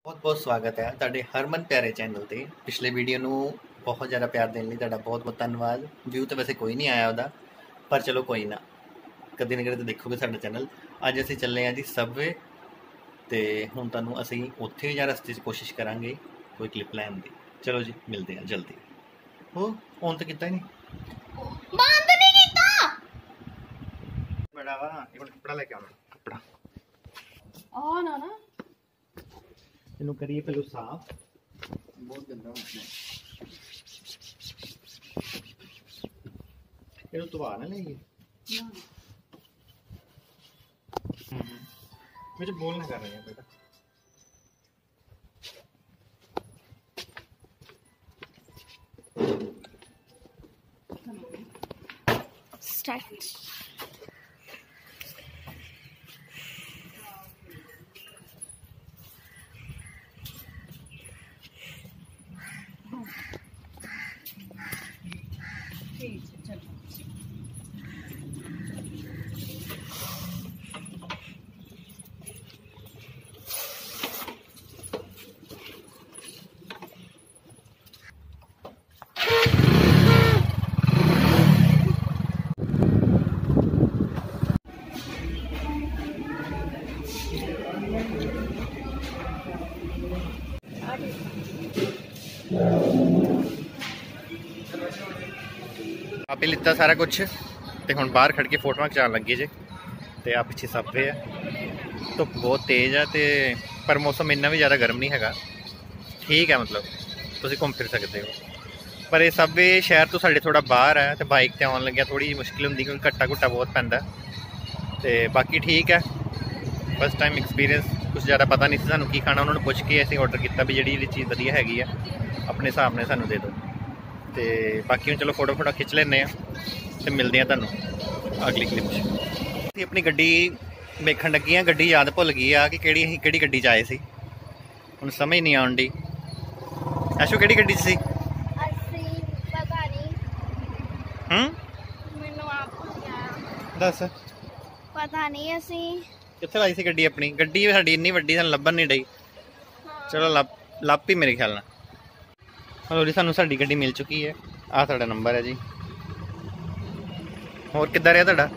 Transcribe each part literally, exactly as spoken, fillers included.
बहुत बहुत स्वागत है ਤੁਹਾਡੇ ਹਰਮਨ ਪਿਆਰੇ ਚੈਨਲ ਤੇ। ਪਿਛਲੇ ਵੀਡੀਓ ਨੂੰ ਬਹੁਤ ਜ਼ਿਆਦਾ ਪਿਆਰ ਦੇਣ ਲਈ ਤੁਹਾਡਾ ਬਹੁਤ ਬਹੁਤ ਧੰਨਵਾਦ। ਵਿਊ ਤਾਂ ਵੈਸੇ ਕੋਈ ਨਹੀਂ ਆਇਆ ਉਹਦਾ, ਪਰ ਚਲੋ ਕੋਈ ਨਾ, ਕਦੇ ਨਾ ਕਦੇ ਤਾਂ ਦੇਖੋਗੇ ਸਾਡਾ ਚੈਨਲ। ਅੱਜ ਅਸੀਂ ਚੱਲੇ ਹਾਂ ਜੀ ਸਬਵੇ, ਤੇ ਹੁਣ ਤੁਹਾਨੂੰ ਅਸੀਂ ਉੱਥੇ ਜਾਂ ਰਸਤੇ 'ਚ ਕੋਸ਼ਿਸ਼ ਕਰਾਂਗੇ ਕੋਈ ਕਲਿੱਪ ਲੈਣ ਦੀ। ਚਲੋ ਜੀ ਮਿਲਦੇ ਹਾਂ ਜਲਦੀ। ਉਹ ਔਨ ਤਾਂ ਕੀਤਾ ਹੀ ਨਹੀਂ, ਬੰਦ ਨਹੀਂ ਕੀਤਾ। ਬੜਾ ਵਾ ਇਹ ਹੁਣ ਕੱਪੜਾ ਲੈ ਕੇ ਆਉਣਾ, ਕੱਪੜਾ ਆ ਨਾ ਨਾ ਇਹਨੂੰ ਕਰੀਏ ਪਹਿਲਾਂ ਸਾਫ, ਬਹੁਤ ਗੰਦਾ ਹੋ ਗਿਆ। ਇਹਨੂੰ ਧਵਾ ਨਾ ਲਈਏ, ਵਿੱਚ ਬੋਲ ਨਾ ਕਰ ਰਹੇ ਬੇਟਾ। स्टार्ट। आपे लिता सारा कुछ तो हुण बाहर खड़ के फोटोआं खिचाण लगे जे। तो आ पिछे सबवे है, धुप बहुत तेज़ है तो पर मौसम इन्ना भी ज़्यादा गर्म नहीं है, ठीक है, मतलब तुसीं घूम फिर सकते हो। पर यह सबवे शहर तो साढ़े थोड़ा बाहर है, तो बाइक से आउण लग्या थोड़ी मुश्किल होंदी क्योंकि घट्टा घुट्टा बहुत पैंदा। तो बाकी ठीक है, फस्ट टाइम एक्सपीरियंस, कुछ ज़्यादा पता नहीं सानूं की खाना। उन्होंने पुछ के असीं ऑर्डर किया भी जी चीज़ वधिया हैगी है अपने हिसाब ने सानूं दे दो। तो बाकी हम चलो फोटो फोटो खिंच लेने, तो मिलते हैं तुहानूं अगली क्लिप च। अपनी गड्डी वेखण लगी हाँ, गड्डी याद भुल गई आ कि किहड़ी असीं किहड़ी गड्डी च आए सी, हुण समझ नहीं आउण डी। ऐशो किहड़ी गड्डी च सी? पता नहीं, हूं मैनूं आप दस पता नहीं। असी कित्थे लाई सी गड्डी अपनी? गड्डी साडी इन्नी वड्डी सानूं लभण नहीं डई। चलो लभ लभ ही मेरे ख्याल नाल। हलो जी, सानूं साडी गड्डी मिल चुकी है। आ साडा नंबर है जी। होर किद्दां रहा तुहाडा?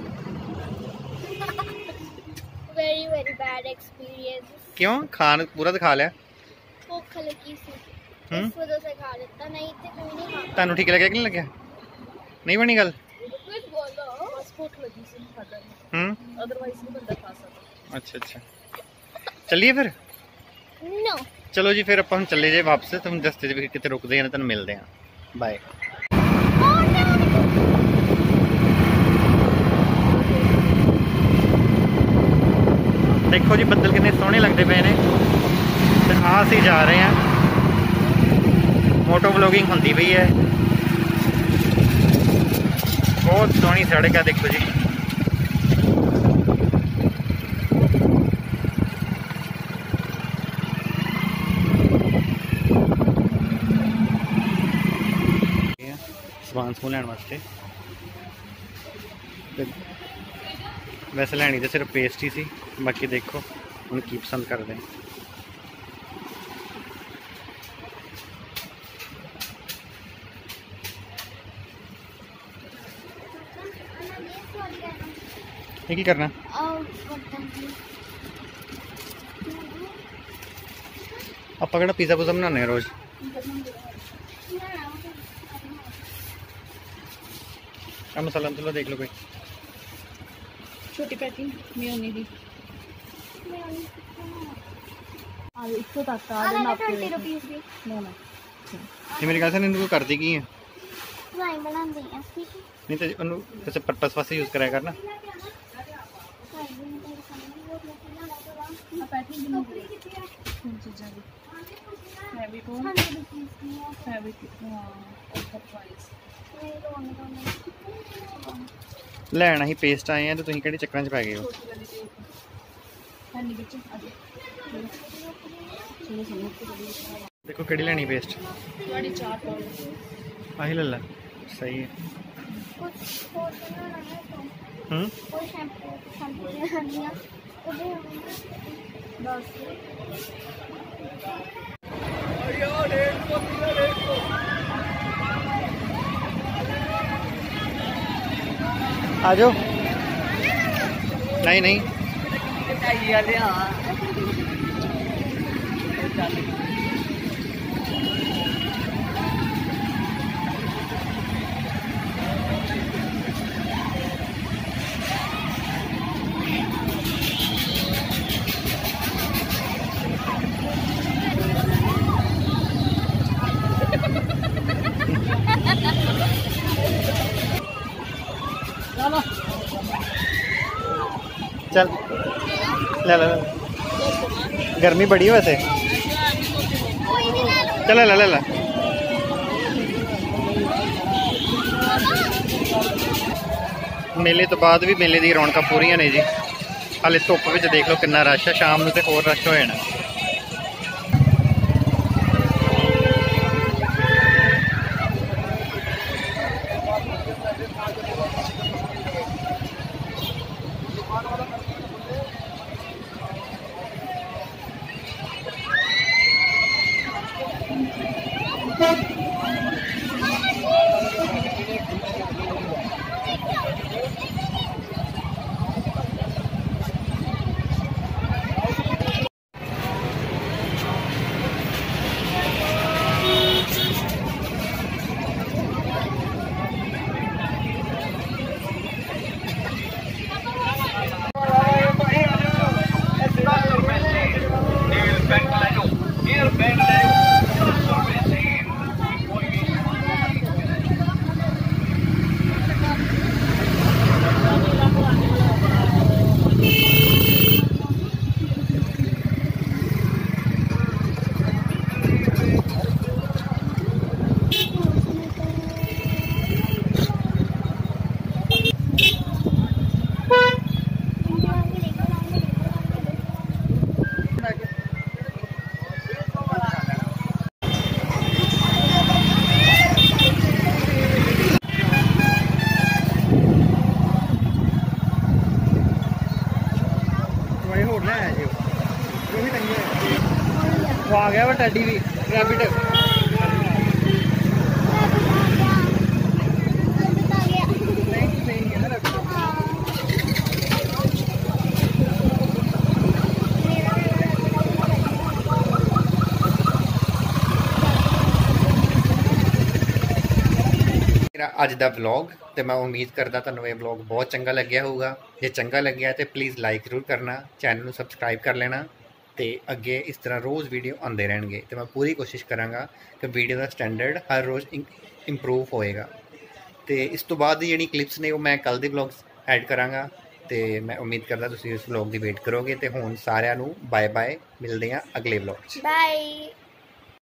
Very very bad experience. क्यों? खान पूरा तो खा लिया? भुख लगी सी, हम्म इस वजह से खा लेता, नहीं तो कोई नहीं खाता। तुहानूं ठीक लग्या कि नहीं लग्या? नहीं बनी गल? कुछ बोलो, बस भुख लगी सी खाता नहीं, हम्म अदरवाइज नहीं बंदा खा सकता। अच्छा अच्छा, चलिए फिर। नो चलो जी फिर अपन चले जाए वापस। तुम रस्ते च भी कितने रुकते हैं, तुम मिलते हैं। बाय। देखो जी बदल कितने सोहने लगते पे ने। आ असीं जा रहे हैं, मोटो व्लॉगिंग होंदी पई है। बहुत सोहनी सड़क है, देखो जी। समान समूह लैन वास्ते, वैसे लैनी तो सिर्फ पेस्ट ही सी, बाकी देखो हम की पसंद करते हैं। ये की करना? आप कहना पिज़्ज़ा पुज़्ज़ा बनाने रोज़? अब मसाला मसाला देख लो कोई। छोटी पैकिंग मेयोनी दी आ इसको तक आ देना आपको बीस रुपए दी। नो ना ये मेरे ख्याल से इनको कर दी गई है, नहीं बनांदे हैं ठीक है। नहीं तो उन्होंने जैसे पर्पस वास्ते यूज़ कराया करना। पैकिंग भी नहीं कौन सी जाली फेविकोल फेविक ऑफर प्राइस लैन अं पेस्ट आए हैं, तो तुम कि चक्कर च पै गए हो? देखो कि लैनी पेस्ट, आही ले ला, सही है। हम्म कोई शैम्पू शैम्पू लेना बस आ जाओ। नहीं नहीं चल ले ले ले। गर्मी बड़ी है वैसे। चल ले ले ले। मेले तो बाद भी मेले दी रौनक पूरियां ने जी। हाले धुप विच देख लो कितना रश है, शाम नूं ते होर रश हो जाना। वो आ गया वो टेडी भी रैबिट। अज का व्लॉग तो मैं उम्मीद करता तुहानूं ये व्लॉग बहुत चंगा लग्या होगा। जे चंगा लग्या तो प्लीज़ लाइक जरूर करना, चैनल को सबसक्राइब कर लेना। तो अगे इस तरह रोज़ वीडियो आते रहेंगे। तो मैं पूरी कोशिश कराँगा कि वीडियो का स्टैंडर्ड हर रोज़ इंप्रूव होएगा। तो इस तो बाद जी क्लिप्स ने वो मैं कल के व्लॉग ऐड कराँगा। तो मैं उम्मीद करता तुसीं इस व्लॉग की वेट करोगे। तो हुण सारिआं नूं बाय बाय, मिलते हैं अगले व्लॉग। बाय।